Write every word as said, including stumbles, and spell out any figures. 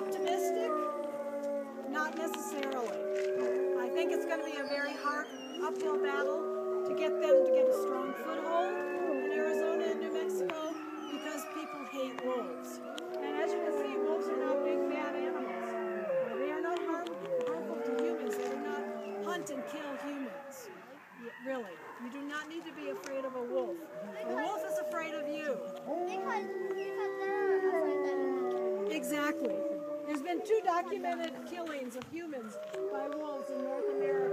optimistic? Not necessarily. I think it's going to be a very hard uphill battle to get them to get a strong foothold in Arizona and New Mexico because people hate wolves. And as you can see, wolves are not big bad animals. Uh, they are not harm, harmful to humans. They do not hunt and kill humans. Y- really. You do not need to be afraid of a wolf. A wolf is afraid of you. Because, because they're afraid that we'll kill. Exactly. There's been two documented killings of humans by wolves in North America.